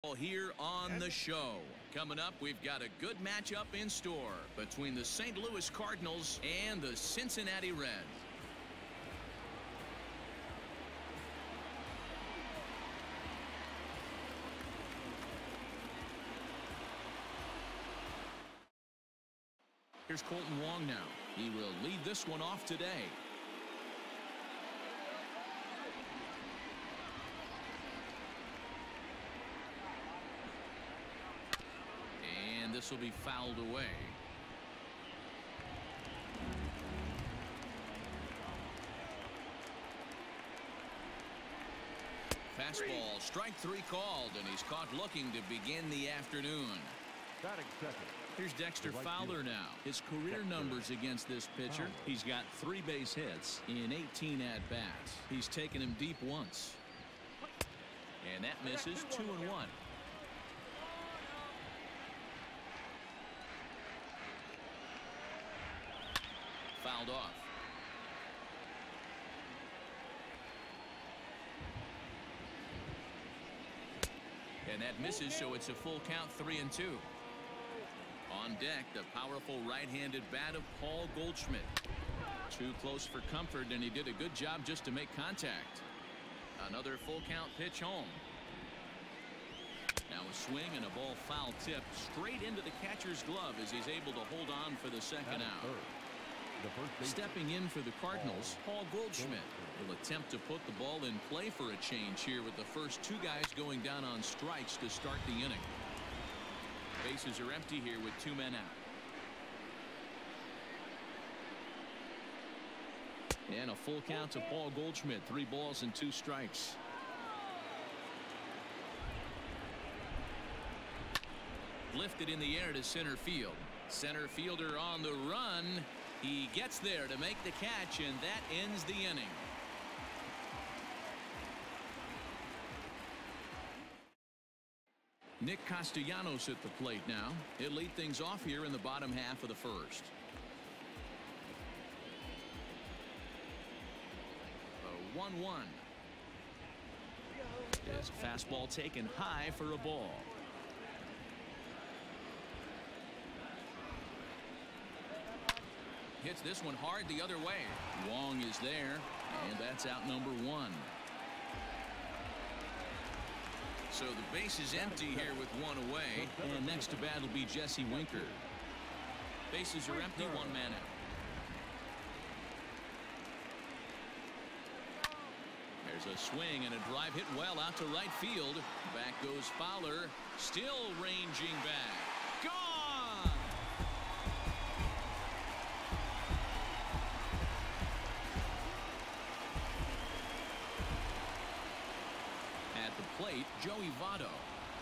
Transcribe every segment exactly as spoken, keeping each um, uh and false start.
Here on the show. Coming up, we've got a good matchup in store between the Saint Louis Cardinals and the Cincinnati Reds. Here's Colton Wong now. He will lead this one off today. And this will be fouled away. Fastball, strike three called, and he's caught looking to begin the afternoon. Here's Dexter Fowler now. His career numbers against this pitcher. He's got three base hits in eighteen at-bats. He's taken him deep once. And that misses, two and one. Fouled off. And that misses, so it's a full count, three and two. On deck, the powerful right-handed bat of Paul Goldschmidt. Too close for comfort, and he did a good job just to make contact. Another full count pitch home. Now a swing and a ball foul tipped straight into the catcher's glove as he's able to hold on for the second out. Stepping in for the Cardinals, Paul Goldschmidt will attempt to put the ball in play for a change here with the first two guys going down on strikes to start the inning. Bases are empty here with two men out. And a full count to Paul Goldschmidt, three balls and two strikes. Lifted in the air to center field. Center fielder on the run. He gets there to make the catch, and that ends the inning. Nick Castellanos at the plate now. He'll lead things off here in the bottom half of the first. A one one. His fastball taken high for a ball. Hits this one hard the other way. Wong is there, and that's out number one. So the base is empty here with one away, and next to bat will be Jesse Winker. Bases are empty, one man out. There's a swing and a drive hit well out to right field. Back goes Fowler, still ranging back. Gone! At the plate, Joey Votto.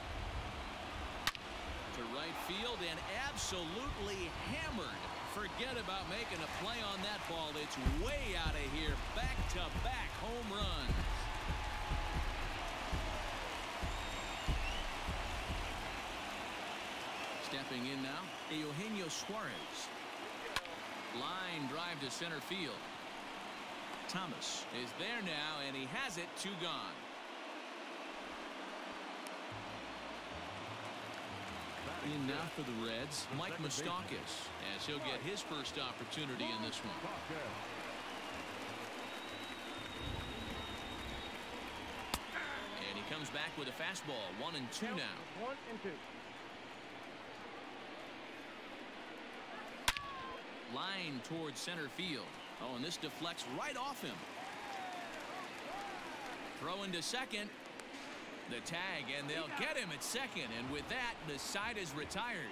To right field and absolutely hammered. Forget about making a play on that ball. It's way out of here. Back-to-back home runs. Stepping in now, Eugenio Suarez. Line drive to center field. Thomas is there now, and he has it, two gone. In now for the Reds, Mike Moustakas, as he'll get his first opportunity in this one. And he comes back with a fastball, one and two now. One and two. Line towards center field. Oh, and this deflects right off him. Throw into second. The tag, and they'll get him at second, and with that, the side is retired.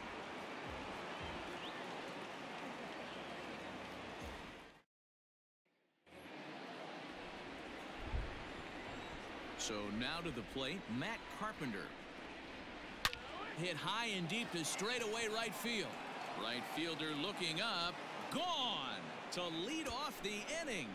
So now to the plate, Matt Carpenter. Hit high and deep to straightaway right field. Right fielder looking up, gone to lead off the inning.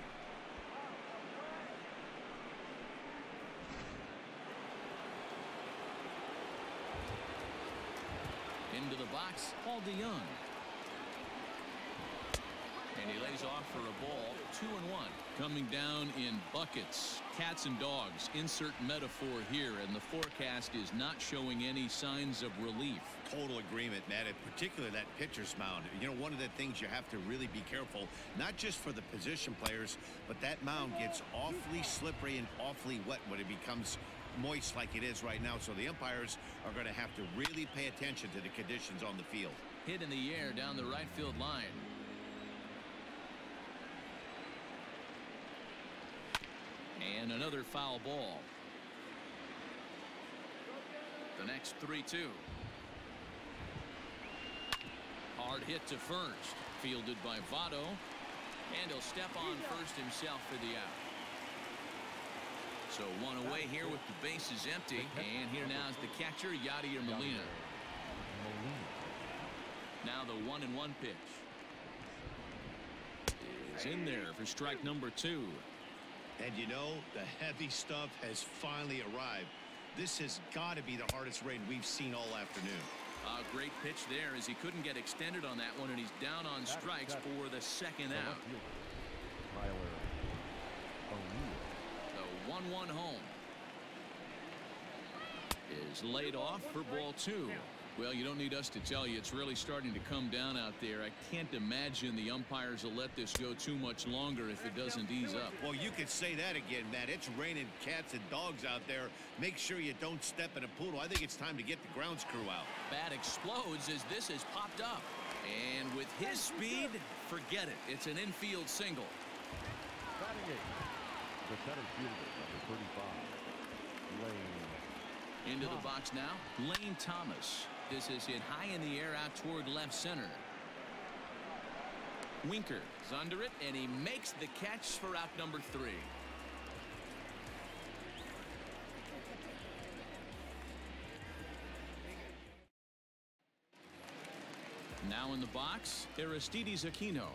Into the box, Paul DeYoung. And he lays off for a ball, two and one. Coming down in buckets, cats and dogs, insert metaphor here, and the forecast is not showing any signs of relief. Total agreement, Matt, in particular that pitcher's mound. You know, one of the things you have to really be careful, not just for the position players, but that mound gets awfully slippery and awfully wet when it becomes moist like it is right now. So the umpires are going to have to really pay attention to the conditions on the field. Hit in the air down the right field line. And another foul ball. The next three two. Hard hit to first. Fielded by Votto. And he'll step on first himself for the out. So one away here with the bases empty. And here now is the catcher, Yadier Molina. Now the one and one pitch. Is in there for strike number two. And you know, the heavy stuff has finally arrived. This has got to be the hardest rain we've seen all afternoon. A great pitch there as he couldn't get extended on that one, and he's down on strikes for the second out. The one one home is laid off for ball two. Well, you don't need us to tell you it's really starting to come down out there. I can't imagine the umpires will let this go too much longer if it doesn't ease up. Well, you could say that again, Matt. It's raining cats and dogs out there. Make sure you don't step in a poodle. I think it's time to get the grounds crew out. Bat explodes as this has popped up. And with his speed, forget it. It's an infield single. Batting eight, the center fielder, number thirty-five, Lane. Into the box now, Lane Thomas. This is hit high in the air out toward left center. Winker is under it, and he makes the catch for out number three. Now in the box, Aristides Aquino.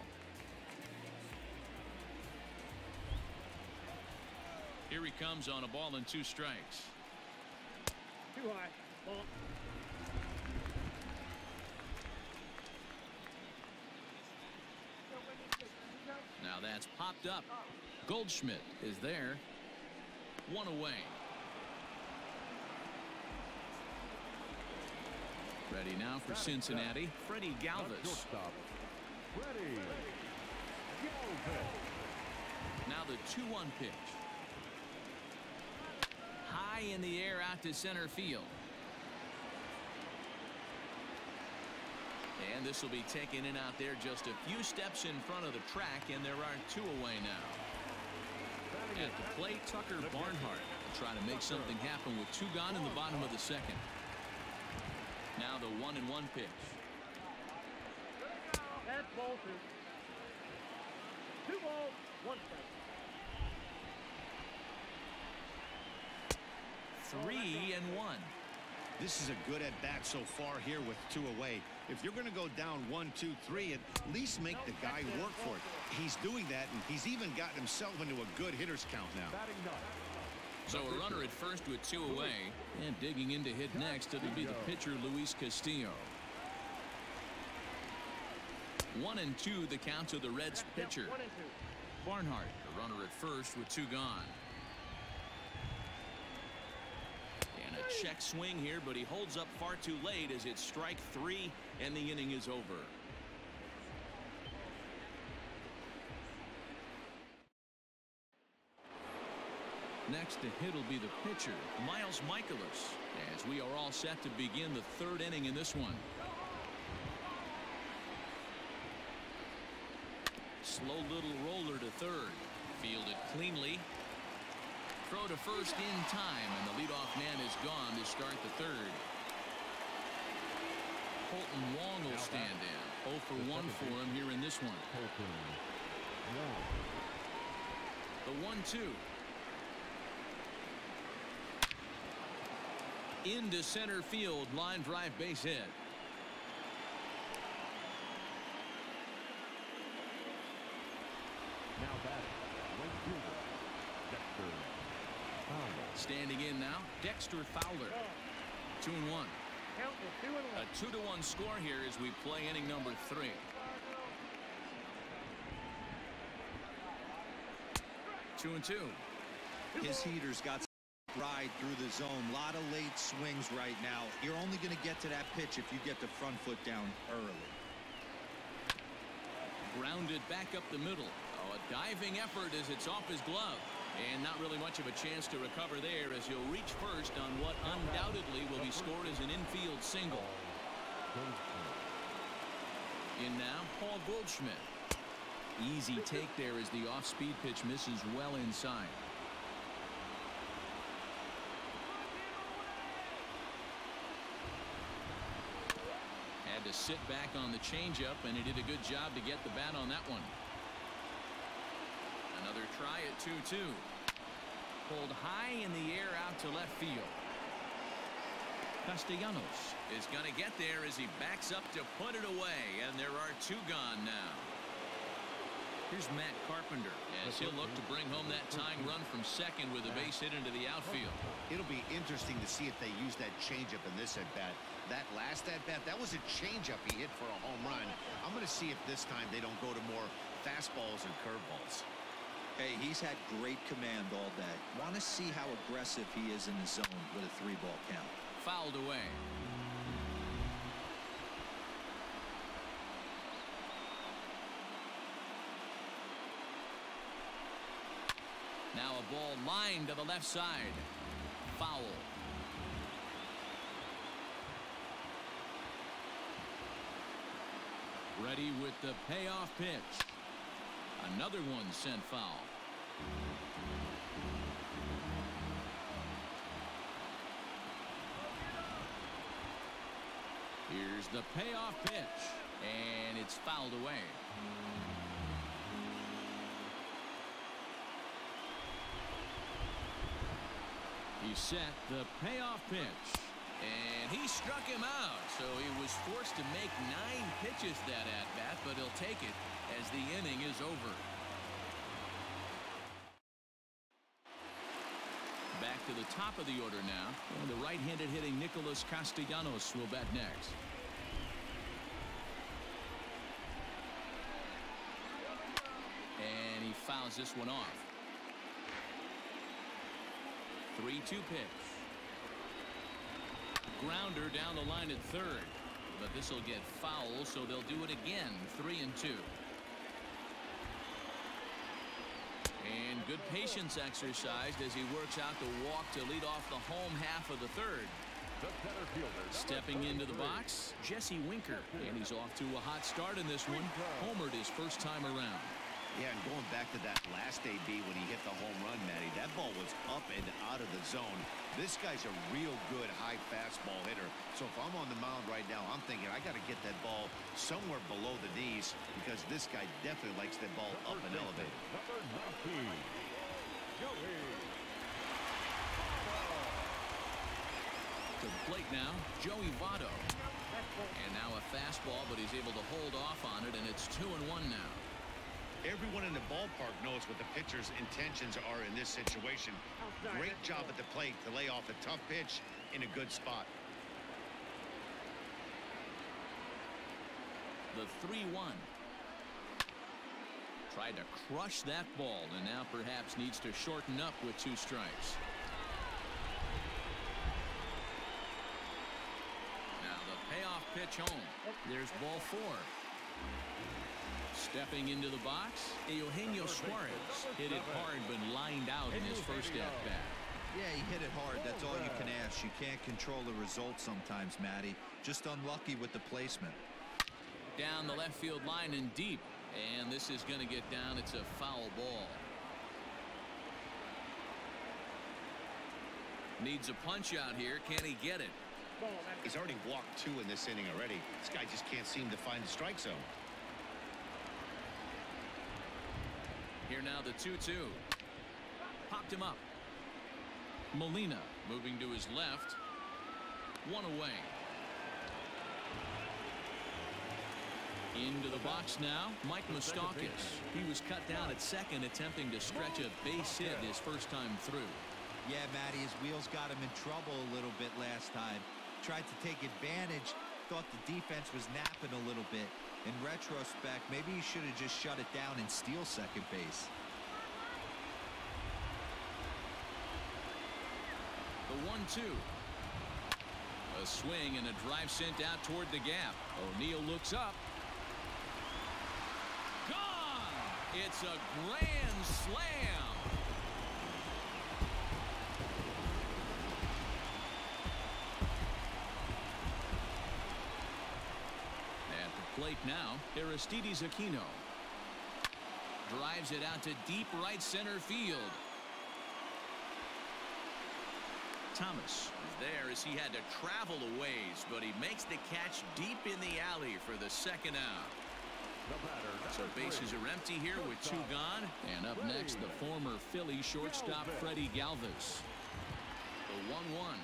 Here he comes on a ball and two strikes. Too high. Ball. Now that's popped up. Goldschmidt is there. One away. Ready now for Cincinnati, Freddie Galvis. Now the two one pitch. High in the air out to center field. And this will be taken in out there just a few steps in front of the track, and there are two away now. At the plate, Tucker Barnhart will try to make something happen with two gone in the bottom of the second. Now the one and one pitch. That's ball two. Two balls, one strike. Three and one. This is a good at bat so far here with two away. If you're going to go down one, two, three, at least make the guy work for it. He's doing that, and he's even gotten himself into a good hitter's count now. So a runner at first with two away, and digging in to hit next, it'll be the pitcher Luis Castillo. One and two, the count to the Reds pitcher. Barnhart, the runner at first with two gone. Check swing here, but he holds up far too late as it's strike three and the inning is over. Next to hit will be the pitcher, Miles Michaelis, as we are all set to begin the third inning in this one. Slow little roller to third. Fielded cleanly. Throw to first in time, and the leadoff man is gone to start the third. Colton Wong will stand in. oh for one for him here in this one. The one two. Into center field, line drive base hit. Now batting, right fielder, Dexter. Standing in now, Dexter Fowler. Two and one. A two to one score here as we play inning number three. Two and two. His heaters got ride through the zone. A lot of late swings right now. You're only going to get to that pitch if you get the front foot down early. Grounded back up the middle. Oh, a diving effort as it's off his glove. And not really much of a chance to recover there as he'll reach first on what undoubtedly will be scored as an infield single. In now, Paul Goldschmidt. Easy take there as the off-speed pitch misses well inside. Had to sit back on the changeup, and he did a good job to get the bat on that one. Another try at two two. Pulled high in the air out to left field. Castellanos is going to get there as he backs up to put it away, and there are two gone now. Here's Matt Carpenter as he'll look to bring home that tying run from second with a base hit into the outfield. It'll be interesting to see if they use that changeup in this at-bat. That last at-bat, that was a changeup he hit for a home run. I'm going to see if this time they don't go to more fastballs and curveballs. Hey, he's had great command all day. Want to see how aggressive he is in the zone with a three-ball count. Fouled away. Now a ball lined to the left side. Foul. Ready with the payoff pitch. Another one sent foul. Here's the payoff pitch, and it's fouled away. He set the payoff pitch, and he struck him out. So he was forced to make nine pitches that at-bat, but he'll take it as the inning is over. Back to the top of the order now. And the right-handed hitting Nicholas Castellanos will bat next. And he fouls this one off. three two pitch. Grounder down the line at third. But this will get foul, so they'll do it again. Three and two. And good patience exercised as he works out the walk to lead off the home half of the third. Stepping into the box, Jesse Winker. And he's off to a hot start in this one. Homered his first time around. Yeah, and going back to that last A B when he hit the home run, Matty, that ball was up and out of the zone. This guy's a real good high fastball hitter. So if I'm on the mound right now, I'm thinking I got to get that ball somewhere below the knees because this guy definitely likes that ball up and elevated. Number nineteen, Joey. To the plate now, Joey Votto. And now a fastball, but he's able to hold off on it, and it's two and one now. Everyone in the ballpark knows what the pitcher's intentions are in this situation. Great job at the plate to lay off a tough pitch in a good spot. The three one. Tried to crush that ball, and now perhaps needs to shorten up with two strikes. Now the payoff pitch home. There's ball four. Stepping into the box, Eugenio Suarez hit it hard but lined out in his first at-bat. Yeah, he hit it hard. That's all you can ask. You can't control the result sometimes, Matty. Just unlucky with the placement. Down the left field line and deep. And this is going to get down. It's a foul ball. Needs a punch out here. Can he get it? He's already walked two in this inning already. This guy just can't seem to find the strike zone. Here now the two two. Popped him up. Molina moving to his left. One away. Into the box now, Mike Moustakas. He was cut down at second, attempting to stretch a base hit his first time through. Yeah, Matty, his wheels got him in trouble a little bit last time. Tried to take advantage, thought the defense was napping a little bit. In retrospect, maybe he should have just shut it down and steal second base. The one two. A swing and a drive sent out toward the gap. O'Neill looks up. Gone! It's a grand slam. At the plate now, Aristides Aquino. Drives it out to deep right center field. Thomas is there as he had to travel a ways, but he makes the catch deep in the alley for the second out. So bases are empty here with two gone. And up next, the former Philly shortstop Freddie Galvis. The one one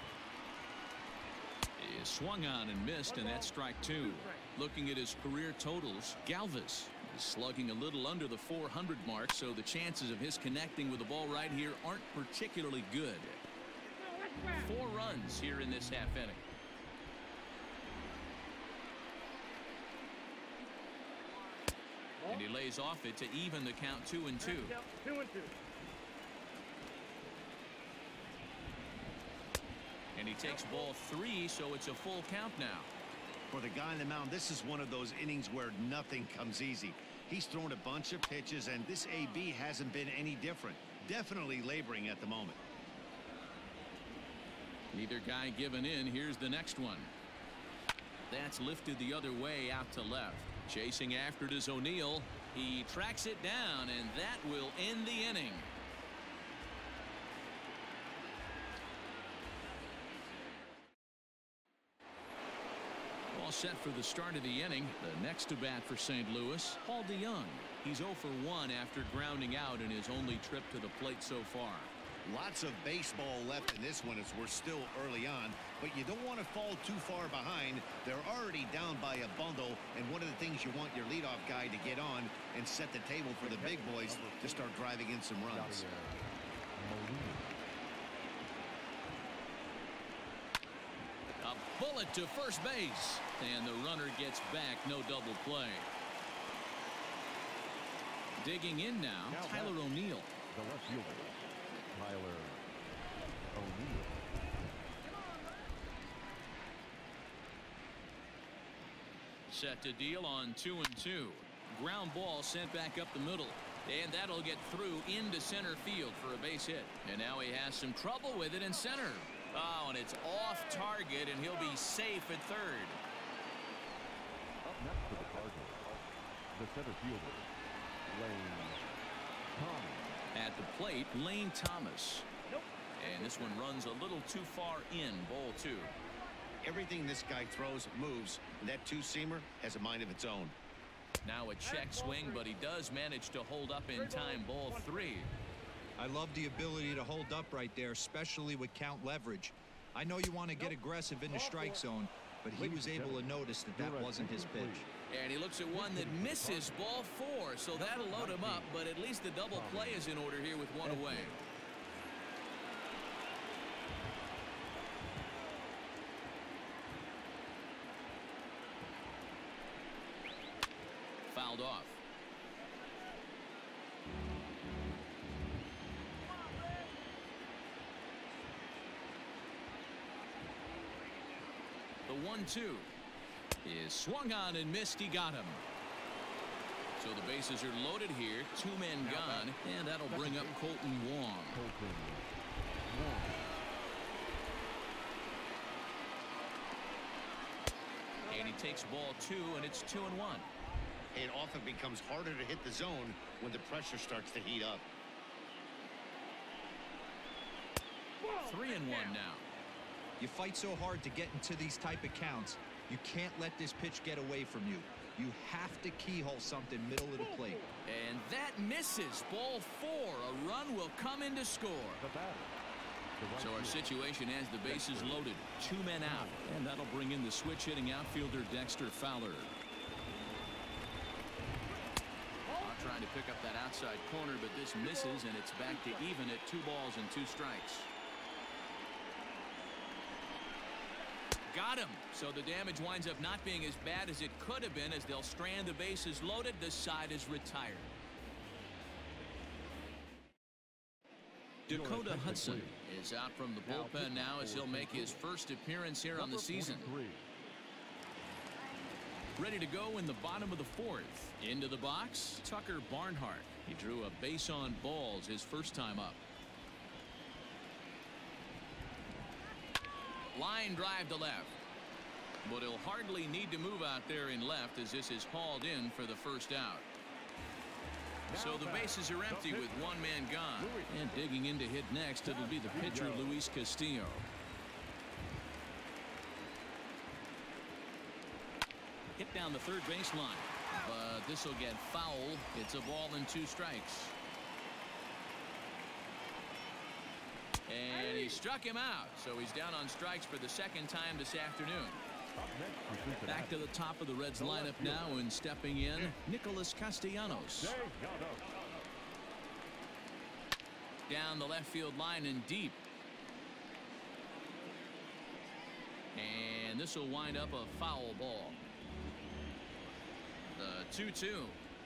is swung on and missed, and that's strike two. Looking at his career totals, Galvis is slugging a little under the four hundred mark, so the chances of his connecting with the ball right here aren't particularly good. Four runs here in this half inning. And he lays off it to even the count two and two. Two and two. And he takes ball three, so it's a full count now. For the guy on the mound, this is one of those innings where nothing comes easy. He's thrown a bunch of pitches, and this A B hasn't been any different. Definitely laboring at the moment. Neither guy giving in. Here's the next one. That's lifted the other way out to left. Chasing after it is O'Neill. He tracks it down, and that will end the inning. All set for the start of the inning. The next to bat for Saint Louis, Paul DeYoung. He's oh for one after grounding out in his only trip to the plate so far. Lots of baseball left in this one as we're still early on, but you don't want to fall too far behind. They're already down by a bundle, and one of the things you want your leadoff guy to get on and set the table for the big boys to start driving in some runs. A bullet to first base, and the runner gets back. No double play. Digging in now, Tyler O'Neill. The left fielder, Tyler O'Neill. Set to deal on two and two. Ground ball sent back up the middle, and that'll get through into center field for a base hit. And now he has some trouble with it in center. Oh, and it's off target, and he'll be safe at third. Up next for the Cardinals, the center fielder, Lane Thomas. At the plate, Lane Thomas. Nope. And this one runs a little too far in, ball two. Everything this guy throws moves, and that two-seamer has a mind of its own. Now a check swing, but he does manage to hold up in time, ball three. I love the ability to hold up right there, especially with count leverage. I know you want to get aggressive in the strike zone, but he was able to notice that that wasn't his pitch. And he looks at one that misses, ball four, so that'll load him up, but at least the double play is in order here with one away. Fouled off. The one two is swung on and missed. He got him. So the bases are loaded here. Two men gone, and that'll bring up Colton Wong. Colton Wong. And he takes ball two, and it's two and one. It often becomes harder to hit the zone when the pressure starts to heat up. Three and one now. You fight so hard to get into these type of counts. You can't let this pitch get away from you. You have to keyhole something middle of the plate. And that misses. Ball four. A run will come in to score. So our situation has the bases loaded. Two men out. And that'll bring in the switch hitting outfielder Dexter Fowler. Trying to pick up that outside corner, but this misses, and it's back to even at two balls and two strikes. Got him. So the damage winds up not being as bad as it could have been as they'll strand the bases loaded. This side is retired. Dakota Hudson is out from the bullpen now as he'll make his first appearance here on the season. Ready to go in the bottom of the fourth. Into the box, Tucker Barnhart. He drew a base on balls his first time up. Line drive to left. But he'll hardly need to move out there in left as this is hauled in for the first out. So the bases are empty with one man gone. And digging in to hit next, it'll be the pitcher, Luis Castillo. Hit down the third baseline. But this will get foul. It's a ball and two strikes. And he struck him out. So he's down on strikes for the second time this afternoon. Back to the top of the Reds lineup now, and stepping in, Nicholas Castellanos. Down the left field line and deep. And this will wind up a foul ball. The two two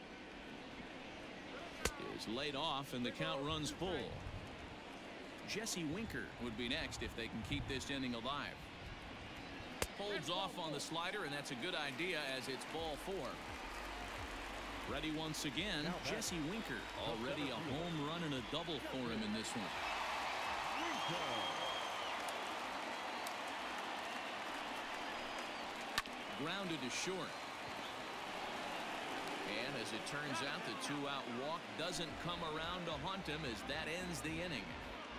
is laid off, and the count runs full. Jesse Winker would be next if they can keep this inning alive. Holds off on the slider, and that's a good idea as it's ball four. Ready once again, Jesse Winker. Already a home run and a double for him in this one. Grounded to short. And as it turns out, the two-out walk doesn't come around to haunt him as that ends the inning.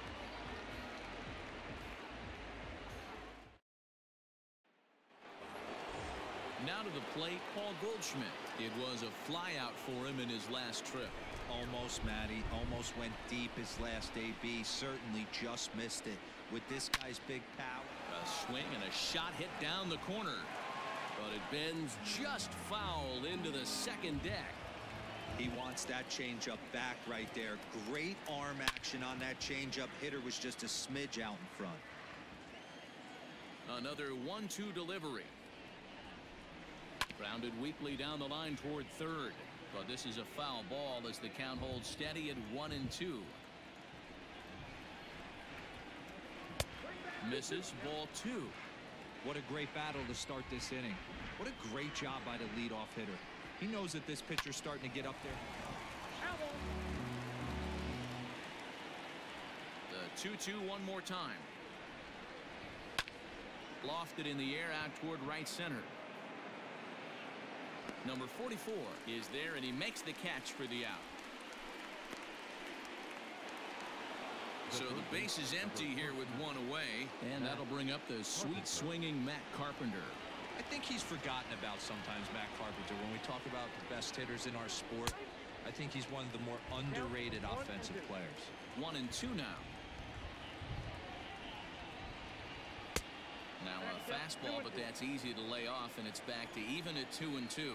Now to the plate, Paul Goldschmidt. It was a flyout for him in his last trip. Almost, Matty. Almost went deep his last A B. Certainly just missed it. With this guy's big power. A swing and a shot hit down the corner. But it bends just foul into the second deck. He wants that changeup back right there. Great arm action on that changeup. Hitter was just a smidge out in front. Another one two delivery. Grounded weakly down the line toward third. But this is a foul ball as the count holds steady at one and two. Misses, ball two. What a great battle to start this inning. What a great job by the leadoff hitter. He knows that this pitcher's starting to get up there. The two two one more time. Lofted in the air out toward right center. Number forty-four is there, and he makes the catch for the out. So the base is empty here with one away, and that'll bring up the sweet swinging Matt Carpenter. I think he's forgotten about sometimes, Matt Carpenter. When we talk about the best hitters in our sport, I think he's one of the more underrated offensive players. One and two now. Now a fastball, but that's easy to lay off, and it's back to even at two and two.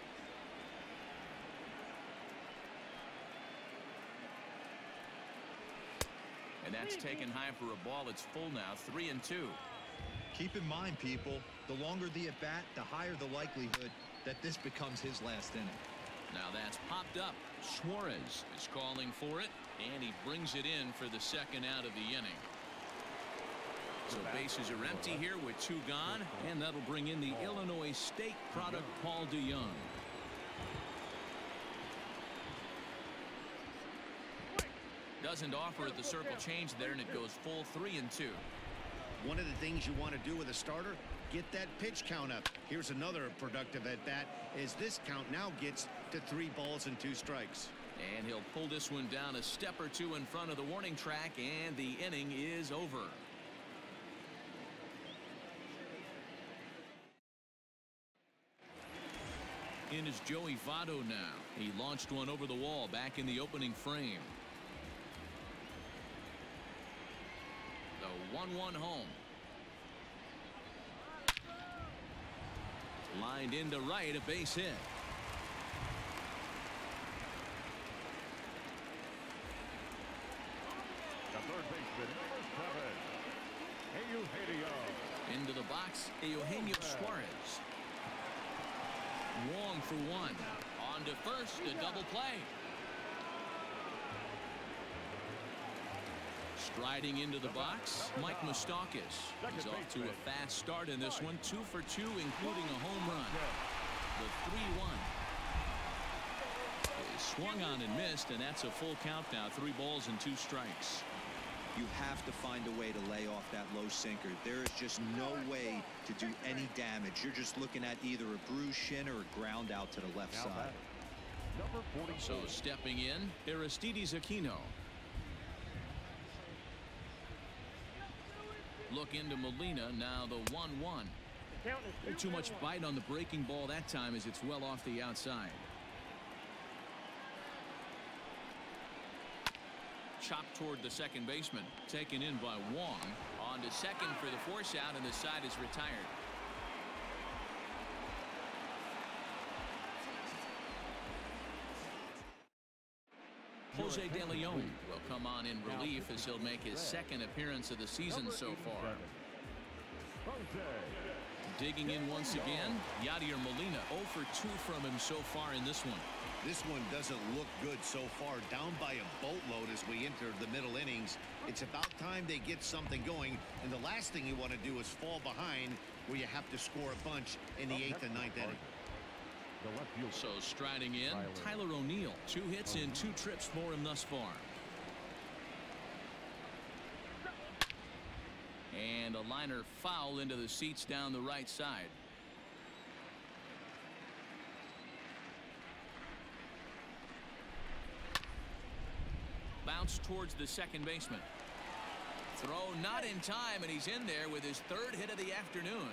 And that's taken high for a ball. It's full now, three and two. Keep in mind, people, the longer the at bat, the higher the likelihood that this becomes his last inning. Now that's popped up. Suarez is calling for it, and he brings it in for the second out of the inning. So bases are empty here with two gone, and that'll bring in the Illinois State product, Paul DeYoung. Doesn't offer at the circle change there, and it goes full three and two. One of the things you want to do with a starter, get that pitch count up. Here's another productive at bat as this count now gets to three balls and two strikes. And he'll pull this one down a step or two in front of the warning track, and the inning is over. In is Joey Votto now. He launched one over the wall back in the opening frame. The one one home. Lined into right, a base hit. The third baseman, number seven, Eugenio. Into the box, Eugenio Suarez. Wong for one. On to first, a double play. Striding into the box, Mike Moustakas. He's off to a fast start in this one. Two for two, including a home run. The three one. Swung on and missed, and that's a full count now. Three balls and two strikes. You have to find a way to lay off that low sinker. There is just no way to do any damage. You're just looking at either a bruised shin or a ground out to the left Now side. Number forty-four. So stepping in, Aristides Aquino. Look into Molina, now the one one. Too much bite on the breaking ball that time as it's well off the outside. Chopped toward the second baseman. Taken in by Wong. On to second for the force out, and the side is retired. Jose De Leon will come on in relief as he'll make his second appearance of the season so far. Digging in once again, Yadier Molina. oh for two from him so far in this one. This one doesn't look good so far. Down by a boatload as we enter the middle innings. It's about time they get something going, and the last thing you want to do is fall behind where you have to score a bunch in the eighth and ninth inning. So striding in, Tyler O'Neill. Two hits in two trips for him thus far. And a liner foul into the seats down the right side. Bounce towards the second baseman. Throw not in time, and he's in there with his third hit of the afternoon.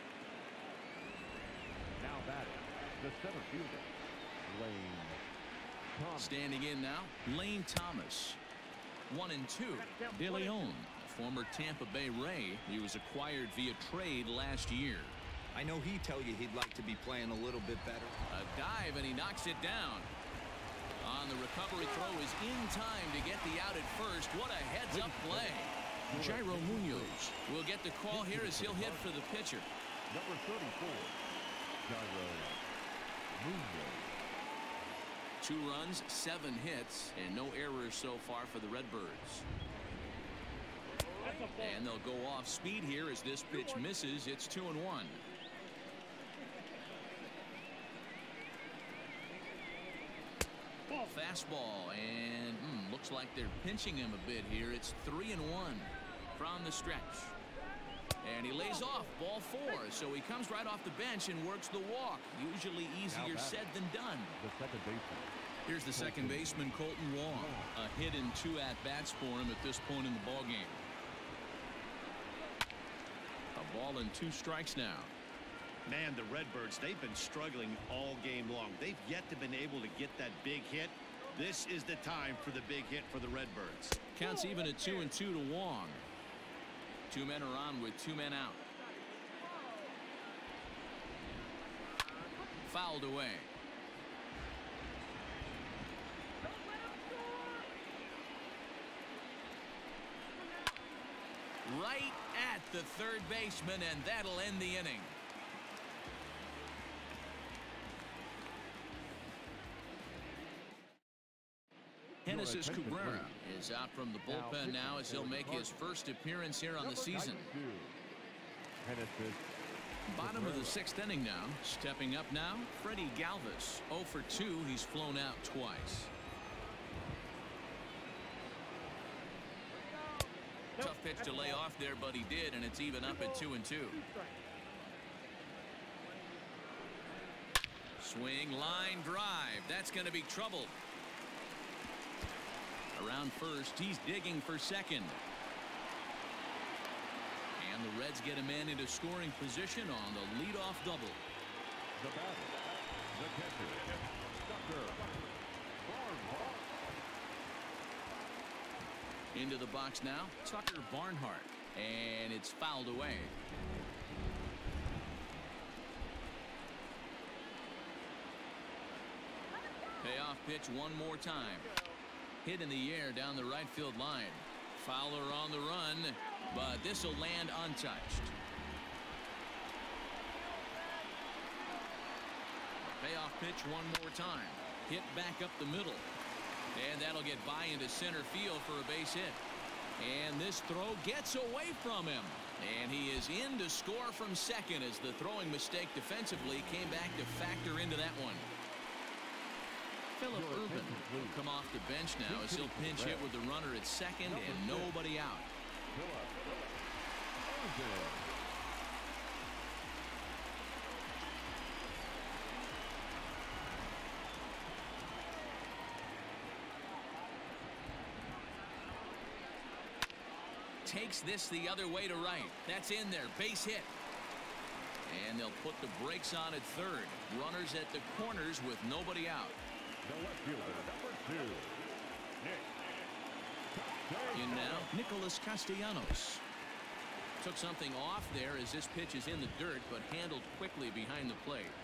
Now batting, the center fielder, Lane Thomas. Standing in now, Lane Thomas. One and two. De Leon, former Tampa Bay Ray. He was acquired via trade last year. I know he'd tell you he'd like to be playing a little bit better. A dive, and he knocks it down. On the recovery throw is in time to get the out at first. What a heads-up play. Jairo Munoz will get the call here as he'll hit for the pitcher. Number thirty-four, Jairo Munoz. Two runs, seven hits, and no errors so far for the Redbirds. And they'll go off speed here as this pitch misses. It's two and one. Fastball, and mm, looks like they're pinching him a bit here. It's three and one from the stretch. And he lays off, ball four, so he comes right off the bench and works the walk. Usually easier said than done. The second baseman. Here's the second baseman, Colton Wong. A hit and two at-bats for him at this point in the ballgame. A ball and two strikes now. Man, the Redbirds, they've been struggling all game long. They've yet to been able to get that big hit. This is the time for the big hit for the Redbirds. Counts even at two and two to Wong. Two men are on with two men out. Fouled away. Right at the third baseman, and that'll end the inning. Genesis Cabrera is out from the bullpen now as he'll make his first appearance here on the season. Bottom of the sixth inning now. Stepping up now, Freddie Galvis. oh for two. He's flown out twice. Tough pitch to lay off there, but he did, and it's even up at two and two. Swing, line drive. That's going to be trouble. Around first, he's digging for second. And the Reds get a man into scoring position on the leadoff double. The batter, the catcher, Tucker Barnhart. Into the box now, Tucker Barnhart. And it's fouled away. Payoff pitch one more time. Hit in the air down the right field line. Fowler on the run, but this will land untouched. Payoff pitch one more time. Hit back up the middle. And that'll get by into center field for a base hit. And this throw gets away from him. And he is in to score from second as the throwing mistake defensively came back to factor into that one. Phillip Ervin will come off the bench now as he'll pinch hit with the runner at second and nobody out. Takes this the other way to right. That's in there. Base hit. And they'll put the brakes on at third. Runners at the corners with nobody out. The left fielder, number two, Nick. In now, Nicholas Castellanos. Took something off there as this pitch is in the dirt, but handled quickly behind the plate.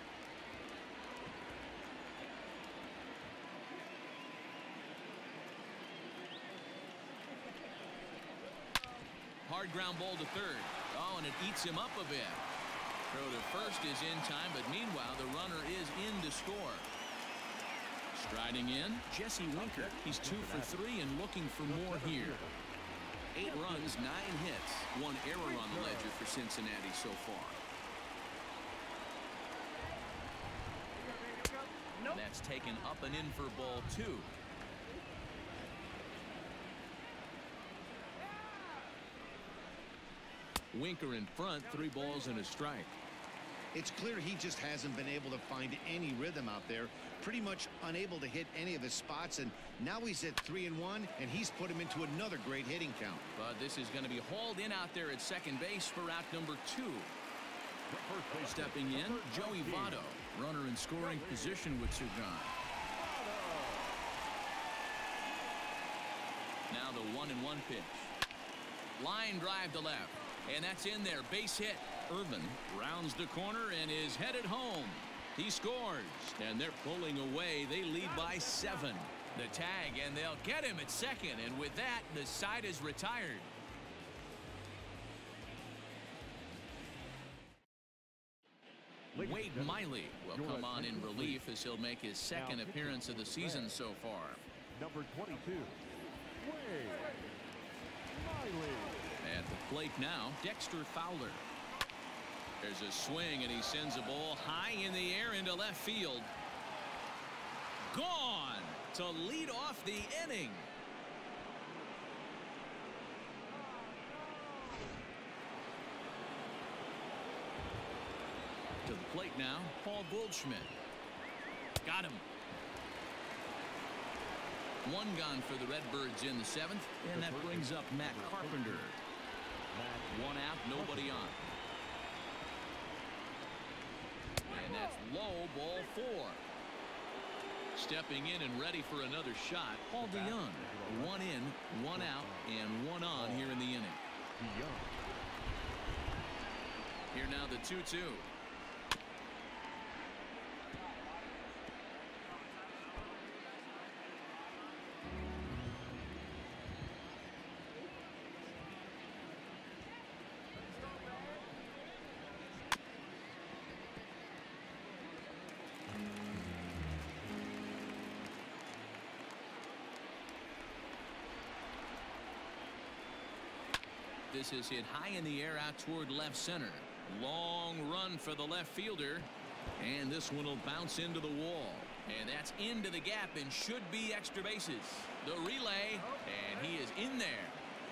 Hard ground ball to third. Oh, and it eats him up a bit. Throw to first is in time, but meanwhile, the runner is in to score. Striding in, Jesse Winker. He's two for three and looking for more here. Eight runs, nine hits, one error on the ledger for Cincinnati so far. That's taken up and in for ball two. Winker in front, three balls and a strike. It's clear he just hasn't been able to find any rhythm out there. Pretty much unable to hit any of his spots, and now he's at three and one, and he's put him into another great hitting count. But this is going to be hauled in out there at second base for out number two. Stepping in, Joey Votto, runner in scoring position with Sugan. Now the one and one pitch. Line drive to left. And that's in there. Base hit. Ervin rounds the corner and is headed home. He scores. And they're pulling away. They lead by seven. The tag, and they'll get him at second. And with that, the side is retired. Wade Miley will come on in relief as he'll make his second appearance of the season so far. Number twenty-two, Wade Miley. At the plate now, Dexter Fowler. There's a swing, and he sends a ball high in the air into left field. Gone to lead off the inning. To the plate now, Paul Goldschmidt. Got him. One gone for the Redbirds in the seventh, and that brings up Matt Carpenter. One out, nobody on. And that's low, ball four. Stepping in and ready for another shot, Paul DeYoung. One in, one out, and one on here in the inning. Here now the two two. This is hit high in the air out toward left center. Long run for the left fielder. And this one will bounce into the wall. And that's into the gap and should be extra bases. The relay, and he is in there.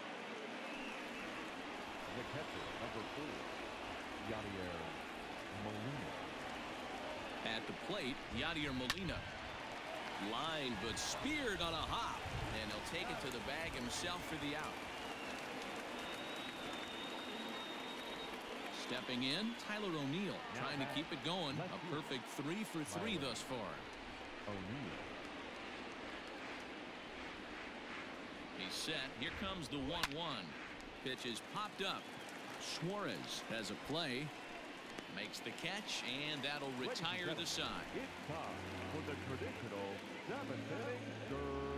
The catcher, number four, Yadier Molina. At the plate, Yadier Molina. Line but speared on a hop. And he'll take it to the bag himself for the out. Stepping in, Tyler O'Neill trying to keep it going. A perfect three for three thus far. O'Neill. He's set. Here comes the one one. Pitch is popped up. Suarez has a play. Makes the catch, and that'll retire the side. It's time for the traditional seventh inning duress.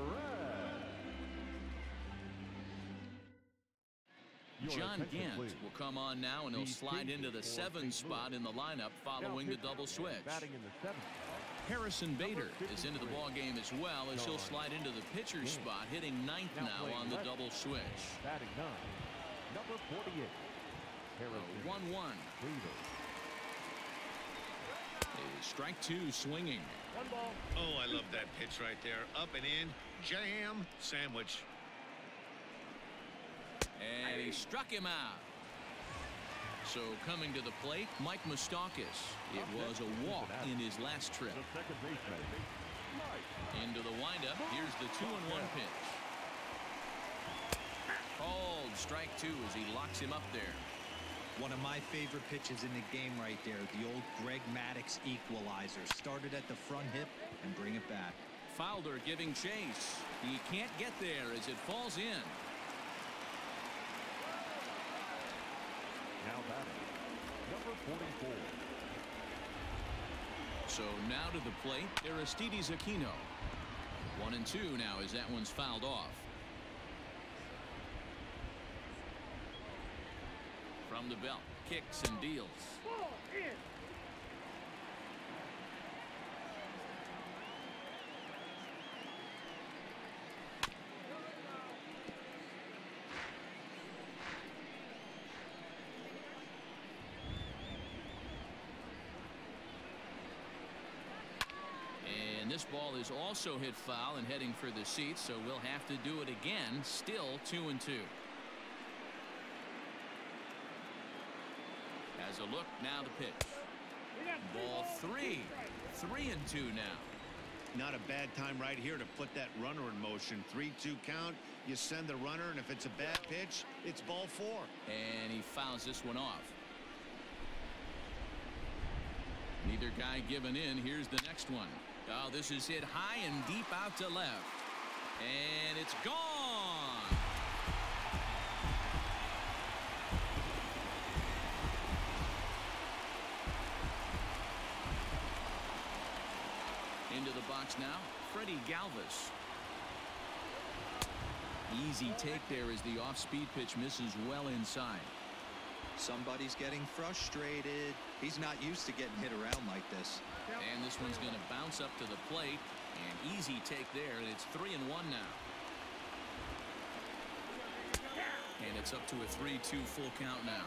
John Gant will come on now, and he'll slide into the seven spot in the lineup following the double switch. Batting in the seventh spot, Harrison Bader is into the ball game as well, as he'll slide into the pitcher's spot, hitting ninth now on the double switch. Batting nine, number forty-eight. one one. Strike two swinging. One ball. Oh, I love that pitch right there. Up and in. Jam. Sandwich. And he struck him out. So coming to the plate, Mike Moustakas. It was a walk in his last trip. The second baseman, Mike. Into the windup. Here's the two and one pitch. Called strike two as he locks him up there. One of my favorite pitches in the game right there. The old Greg Maddux equalizer. Started at the front hip and bring it back. Fowler giving chase. He can't get there as it falls in. Now batting, number forty-four. So now to the plate, Aristides Aquino. One and two now as that one's fouled off. From the belt, kicks and deals. Ball in. And this ball is also hit foul and heading for the seats, so we'll have to do it again. Still two and two. As a look, now the pitch. Ball three. Three and two now. Not a bad time right here to put that runner in motion. three two count. You send the runner, and if it's a bad pitch, it's ball four. And he fouls this one off. Neither guy giving in. Here's the next one. Oh, this is hit high and deep out to left. And it's gone. Into the box now, Freddie Galvis. Easy take there as the off-speed pitch misses well inside. Somebody's getting frustrated. He's not used to getting hit around like this. And this one's going to bounce up to the plate. An easy take there, and it's three and one now. And it's up to a three two full count now.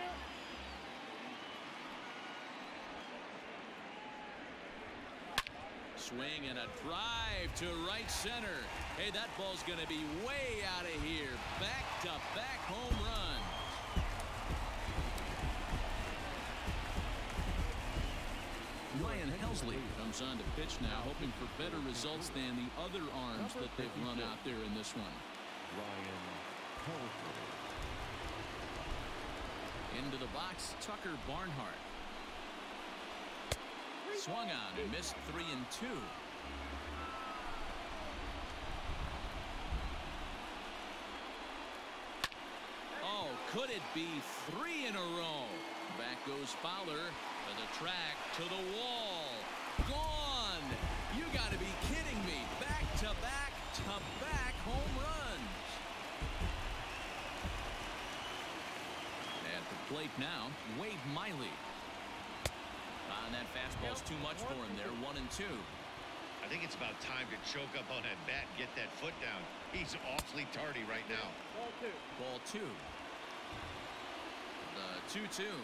Swing and a drive to right center. Hey, that ball's going to be way out of here. Back-to-back home run. Ryan Helsley comes on to pitch now, hoping for better results than the other arms that they've run out there in this one. Ryan Helsley. Into the box, Tucker Barnhart. Swung on and missed three and two. Oh, could it be three in a row? Back goes Fowler to the track, to the wall. Gone! You got to be kidding me. Back to back to back home runs. At the plate now, Wade Miley. And that fastball's too much for him there. One and two. I think it's about time to choke up on that bat and get that foot down. He's awfully tardy right now. Ball two. Ball two. The two two.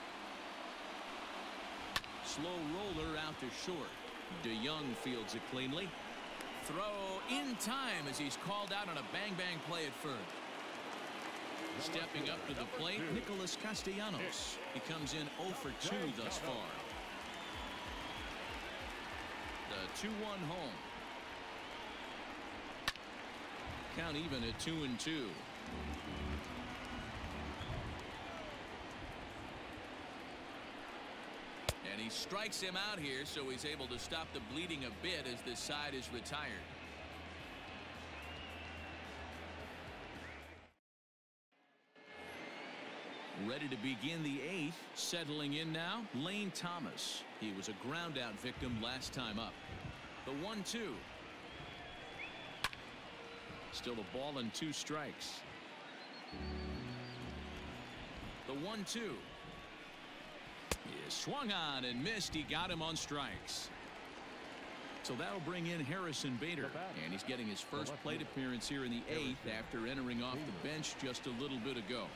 Slow roller out to short. DeYoung fields it cleanly. Throw in time as he's called out on a bang-bang play at first. Stepping up to the plate, Nicholas Castellanos. He comes in oh for two thus far. The two one home. Count even at two and two. And he strikes him out here, so he's able to stop the bleeding a bit as this side is retired. Ready to begin the eighth. Settling in now, Lane Thomas. He was a ground out victim last time up. The one two. Still a ball and two strikes. The one two. He is swung on and missed. He got him on strikes. So that'll bring in Harrison Bader, and he's getting his first plate appearance here in the eighth after entering off the bench just a little bit ago.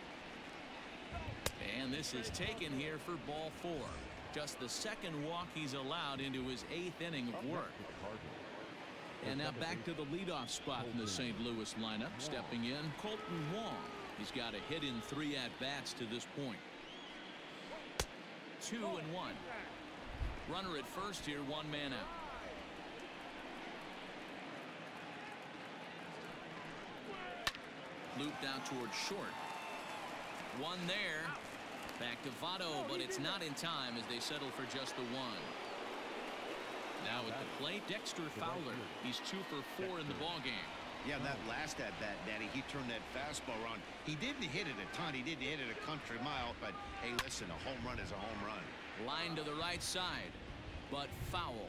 And this is taken here for ball four. Just the second walk he's allowed into his eighth inning of work. And now back to the leadoff spot in the Saint Louis lineup. Stepping in, Colton Wong. He's got a hit in three at-bats to this point. Two and one. Runner at first here, one man out. Looped out towards short. One there. Back to Votto, but it's not in time as they settle for just the one. Now at the plate, Dexter Fowler. He's two for four in the ballgame. Yeah, that last at bat, Daddy, he turned that fastball around. He didn't hit it a ton. He didn't hit it a country mile, but hey, listen, a home run is a home run. Line to the right side, but foul.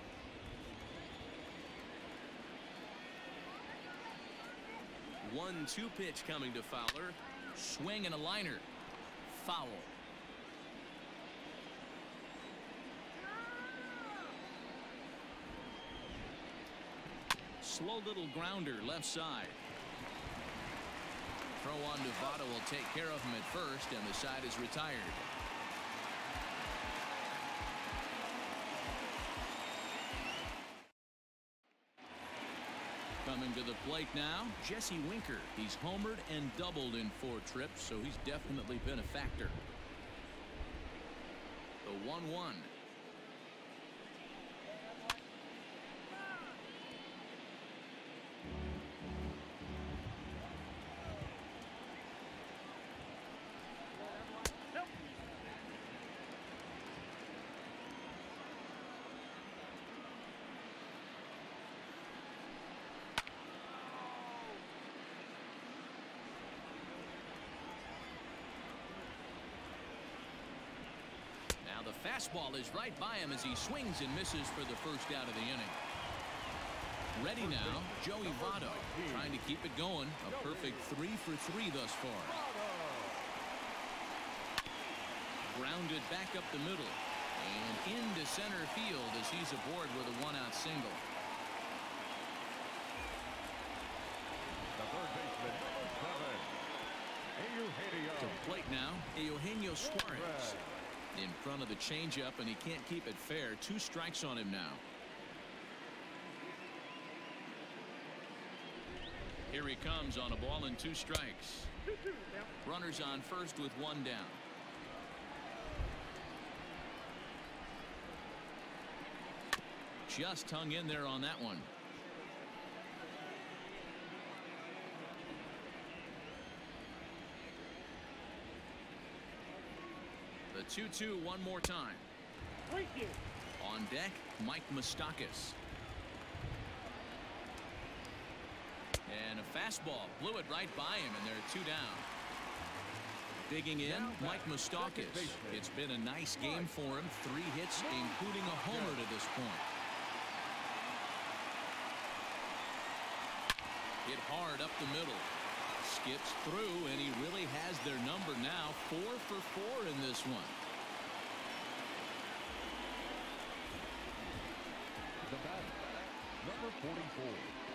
one two pitch coming to Fowler. Swing and a liner. Foul. Slow little grounder left side. Throw on to Votto will take care of him at first, and the side is retired. Coming to the plate now, Jesse Winker. He's homered and doubled in four trips, so he's definitely been a factor. The one one. The fastball is right by him as he swings and misses for the first out of the inning. Ready now, Joey Votto trying to keep it going. A perfect three for three thus far. Grounded back up the middle and into center field as he's aboard with a one-out single. The third baseman, number seven, Eugenio. To the plate now, Eugenio Suarez. In front of the changeup, and he can't keep it fair. Two strikes on him now. Here he comes on a ball and two strikes. Runners on first with one down. Just hung in there on that one. The two two one more time. On deck, Mike Moustakas. And a fastball blew it right by him, and there are two down. Digging in, Mike Moustakas. It's been a nice game for him. Three hits, including a homer to this point. Hit hard up the middle. Skips through, and he really has their number now. Four for four in this one. The batter, number forty-four.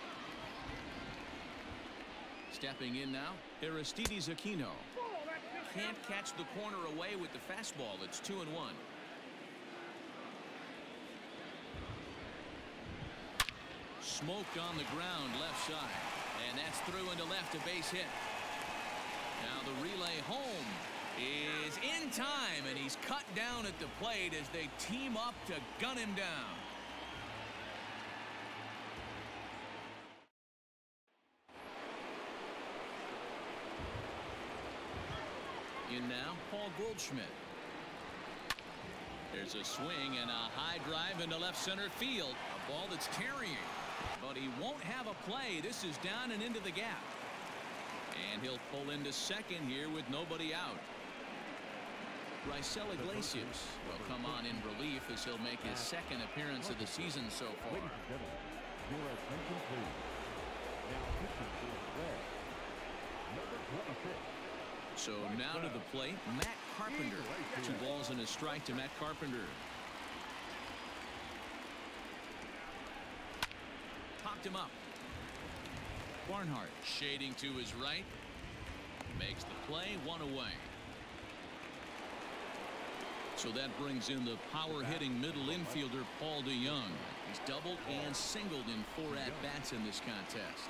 Stepping in now, Aristides Aquino. Can't catch the corner away with the fastball. It's two and one. Smoked on the ground left side. And that's through into left, a base hit. Now the relay home is in time, and he's cut down at the plate as they team up to gun him down. In now, Paul Goldschmidt. There's a swing and a high drive into left center field. A ball that's carrying. But he won't have a play. This is down and into the gap. And he'll pull into second here with nobody out. Raisel Iglesias will come on in relief as he'll make his second appearance of the season so far. Ladies and gentlemen, your attention please. Now pitching for the Reds, number twenty-six. So now to the plate, Matt Carpenter. Two balls and a strike to Matt Carpenter. Walked him up. Barnhart shading to his right. Makes the play, one away. So that brings in the power-hitting middle infielder Paul DeYoung. He's doubled and singled in four at-bats in this contest.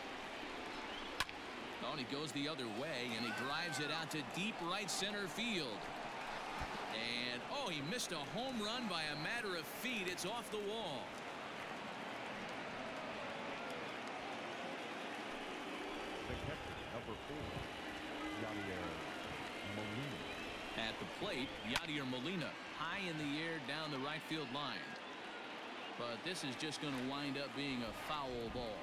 Oh, and he goes the other way, and he drives it out to deep right center field. And, oh, he missed a home run by a matter of feet. It's off the wall. The catcher, number four, Yadier Molina. At the plate, Yadier Molina, high in the air down the right field line. But this is just going to wind up being a foul ball.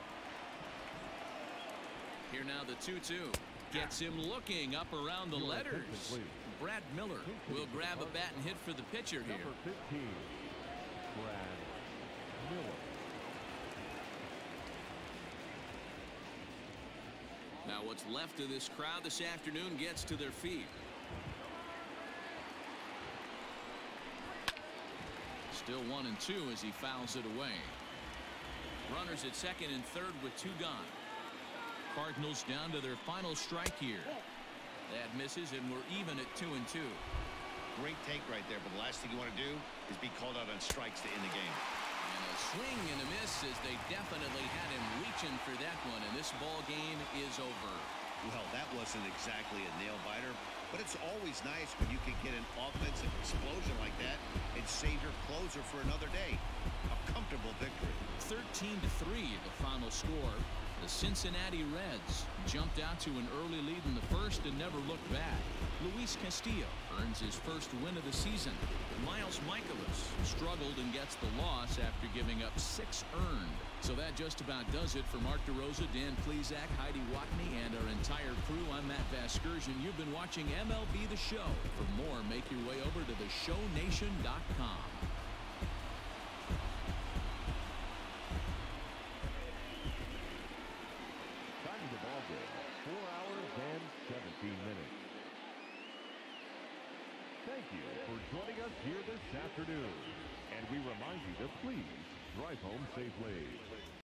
Here now the two two. Gets him looking up around the letters. Brad Miller will grab a bat and hit for the pitcher here. Number fifteen, Brad Miller. Now what's left of this crowd this afternoon gets to their feet. Still one and two as he fouls it away. Runners at second and third with two gone. Cardinals down to their final strike here. That misses, and we're even at two and two. Great take right there, but the last thing you want to do is be called out on strikes to end the game. And a swing and a miss as they definitely had him reaching for that one, and this ball game is over. Well, that wasn't exactly a nail-biter, but it's always nice when you can get an offensive explosion like that and save your closer for another day. A comfortable victory. thirteen to three, the final score. The Cincinnati Reds jumped out to an early lead in the first and never looked back. Luis Castillo earns his first win of the season. Miles Michaelis struggled and gets the loss after giving up six earned. So that just about does it for Mark DeRosa, Dan Plesac, Heidi Watney, and our entire crew. I'm Matt Vasgersian. You've been watching M L B The Show. For more, make your way over to the show nation dot com. Time of the ball game, four hours and seventeen minutes. Thank you for joining us here this afternoon. And we remind you to please drive home safely.